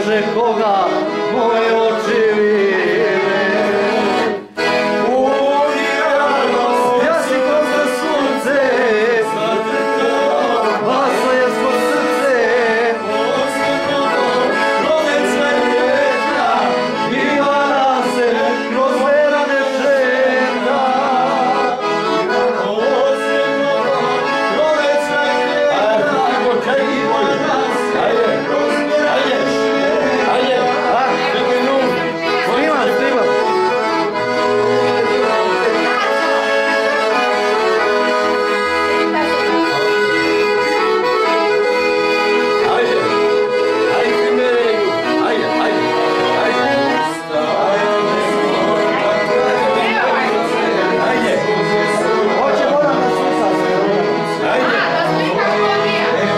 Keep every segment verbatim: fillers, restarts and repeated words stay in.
Bože, koga moje oči vide. Ja si ko za sunce, vasno je svo srce, proleća ljeća, Ivana se kroz verane šeta. Proleća ljeća, Ivana se kroz verane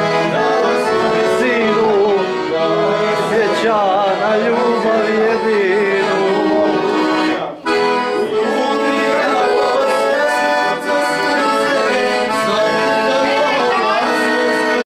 na ljubav jedina.